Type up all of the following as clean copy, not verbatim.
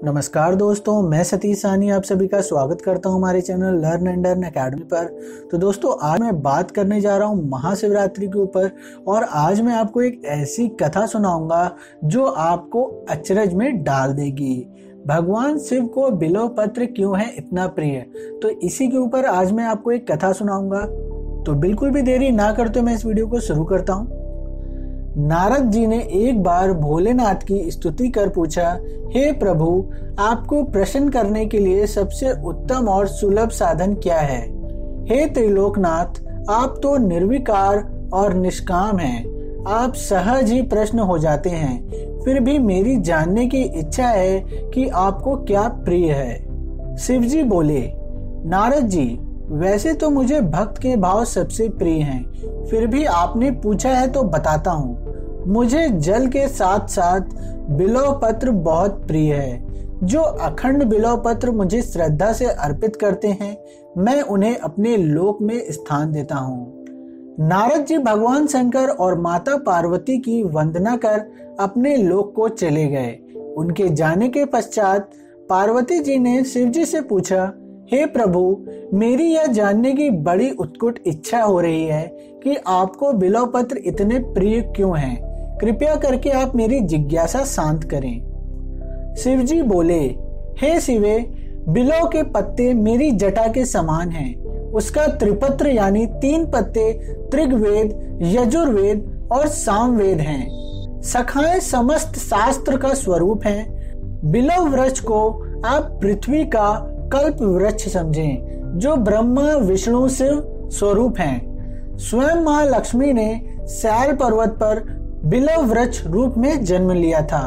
नमस्कार दोस्तों, मैं सतीश साहनी आप सभी का स्वागत करता हूं हमारे channel learn and earn academy पर। तो दोस्तों, आज मैं बात करने जा रहा हूं महाशिवरात्रि के ऊपर और आज मैं आपको एक ऐसी कथा सुनाऊंगा जो आपको अचरज में डाल देगी। भगवान शिव को बिल्व पत्र क्यों है इतना प्रिय, तो इसी के ऊपर आज मैं आपको एक कथा सुनाऊंगा। तो बिल्कुल भी देरी ना करते मैं इस वीडियो को शुरू करता हूँ। नारद जी ने एक बार भोलेनाथ की स्तुति कर पूछा, हे प्रभु, आपको प्रसन्न करने के लिए सबसे उत्तम और सुलभ साधन क्या है? हे त्रिलोकनाथ, आप तो निर्विकार और निष्काम हैं। आप सहज ही प्रश्न हो जाते हैं। फिर भी मेरी जानने की इच्छा है कि आपको क्या प्रिय है। शिव जी बोले, नारद जी, वैसे तो मुझे भक्त के भाव सबसे प्रिय हैं, फिर भी आपने पूछा है तो बताता हूँ। मुझे जल के साथ साथ बिल्व पत्र बहुत प्रिय है। जो अखंड बिल्व पत्र मुझे श्रद्धा से अर्पित करते हैं, मैं उन्हें अपने लोक में स्थान देता हूँ। नारद जी भगवान शंकर और माता पार्वती की वंदना कर अपने लोक को चले गए। उनके जाने के पश्चात पार्वती जी ने शिव जी से पूछा, हे प्रभु, मेरी यह जानने की बड़ी उत्कट इच्छा हो रही है कि आपको बिल्व पत्र इतने प्रिय क्यों हैं। कृपया करके आप मेरी जिज्ञासा शांत करें। शिव जी बोले, हे शिवे, बिल्व के पत्ते मेरी जटा के समान हैं। उसका त्रिपत्र यानी 3 पत्ते ऋग्वेद, यजुर्वेद और सामवेद हैं। शाखाएं समस्त शास्त्र का स्वरूप हैं। बिल्व वृक्ष को आप पृथ्वी का कल्प वृक्ष समझें, जो ब्रह्मा विष्णु शिव स्वरूप हैं। स्वयं मां लक्ष्मी ने शैल पर्वत पर बिल्व वृक्ष रूप में जन्म लिया था।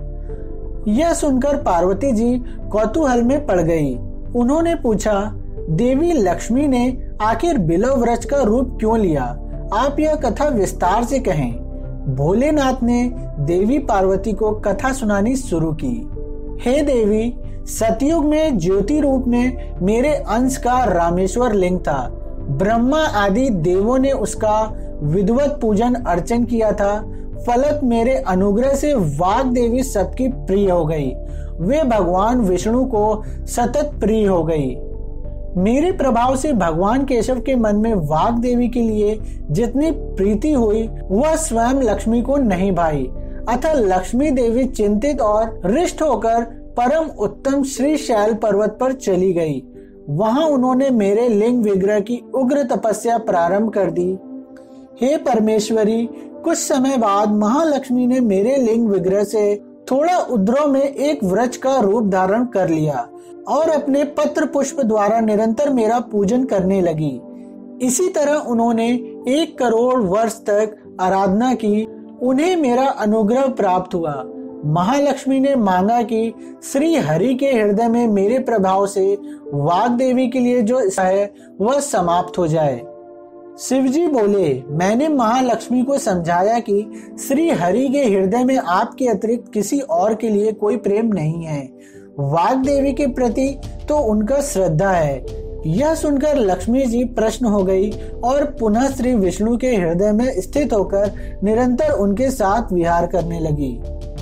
यह सुनकर पार्वती जी कौतूहल में पड़ गई। उन्होंने पूछा, देवी लक्ष्मी ने आखिर बिल्व वृक्ष का रूप क्यों लिया? आप यह कथा विस्तार से कहें। भोलेनाथ ने देवी पार्वती को कथा सुनानी शुरू की। हे देवी, सतयुग में ज्योति रूप में मेरे अंश का रामेश्वर लिंग था। ब्रह्मा आदि देवों ने उसका विधिवत पूजन अर्चन किया था। फलत मेरे अनुग्रह से वाग देवी सबकी प्रिय हो गई। वे भगवान विष्णु को सतत प्रिय हो गई। मेरे प्रभाव से भगवान केशव के मन में वाग देवी के लिए जितनी प्रीति हुई वह स्वयं लक्ष्मी को नहीं भाई। अतः लक्ष्मी देवी चिंतित और हृष्ट होकर परम उत्तम श्री शैल पर्वत पर चली गई। वहां उन्होंने मेरे लिंग विग्रह की उग्र तपस्या प्रारंभ कर दी। हे परमेश्वरी, कुछ समय बाद महालक्ष्मी ने मेरे लिंग विग्रह से थोड़ा उद्रव में एक वृक्ष का रूप धारण कर लिया और अपने पत्र पुष्प द्वारा निरंतर मेरा पूजन करने लगी। इसी तरह उन्होंने 1 करोड़ वर्ष तक आराधना की। उन्हें मेरा अनुग्रह प्राप्त हुआ। महालक्ष्मी ने मांगा कि श्री हरि के हृदय में मेरे प्रभाव से वाग देवी के लिए जो इच्छा है वह समाप्त हो जाए। शिव जी बोले, मैंने महालक्ष्मी को समझाया कि श्री हरि के हृदय में आपके अतिरिक्त किसी और के लिए कोई प्रेम नहीं है। वाग देवी के प्रति तो उनका श्रद्धा है। यह सुनकर लक्ष्मी जी प्रसन्न हो गई और पुनः श्री विष्णु के हृदय में स्थित होकर निरंतर उनके साथ विहार करने लगी।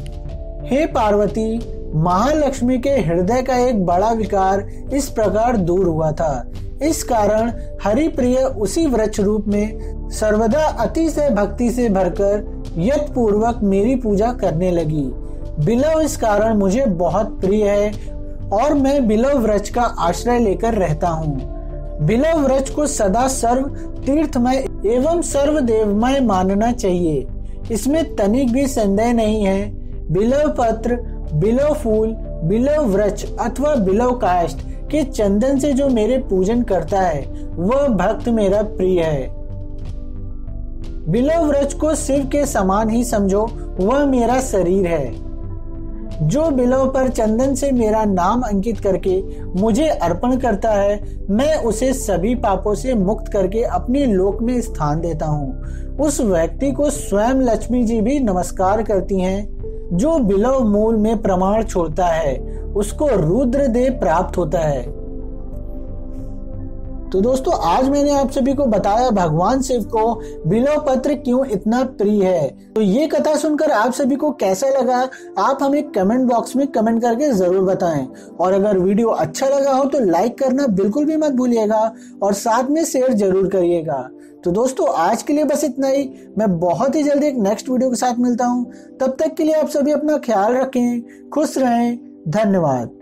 हे पार्वती, महालक्ष्मी के हृदय का एक बड़ा विकार इस प्रकार दूर हुआ था। इस कारण हरि प्रिय उसी वृक्ष रूप में सर्वदा अतिशय भक्ति से भरकर यत्न पूर्वक मेरी पूजा करने लगी। बिल्व इस कारण मुझे बहुत प्रिय है और मैं बिल्व वृक्ष का आश्रय लेकर रहता हूँ। बिल्व वृक्ष को सदा सर्व तीर्थमय एवं सर्वदेवमय मानना चाहिए, इसमें तनिक भी संदेह नहीं है। बिल्व पत्र, बिल्व फूल, बिल्व वृक्ष अथवा बिल्व काष्ठ के चंदन से जो मेरे पूजन करता है वह भक्त मेरा प्रिय है। बिल्व वृक्ष को शिव के समान ही समझो, वह मेरा शरीर है। जो बिल्व पर चंदन से मेरा नाम अंकित करके मुझे अर्पण करता है, मैं उसे सभी पापों से मुक्त करके अपने लोक में स्थान देता हूँ। उस व्यक्ति को स्वयं लक्ष्मी जी भी नमस्कार करती हैं। जो बिल्व मूल में प्रमाण छोड़ता है उसको रुद्र देह प्राप्त होता है। तो दोस्तों आज मैंने आप सभी को बताया भगवान शिव को बिल्व पत्र क्यों इतना प्रिय है। तो ये कथा सुनकर आप सभी को कैसा लगा आप हमें कमेंट बॉक्स में कमेंट करके जरूर बताएं। और अगर वीडियो अच्छा लगा हो तो लाइक करना बिल्कुल भी मत भूलिएगा और साथ में शेयर जरूर करिएगा। तो दोस्तों आज के लिए बस इतना ही। मैं बहुत ही जल्दी एक नेक्स्ट वीडियो के साथ मिलता हूँ। तब तक के लिए आप सभी अपना ख्याल रखें, खुश रहें। धन्यवाद।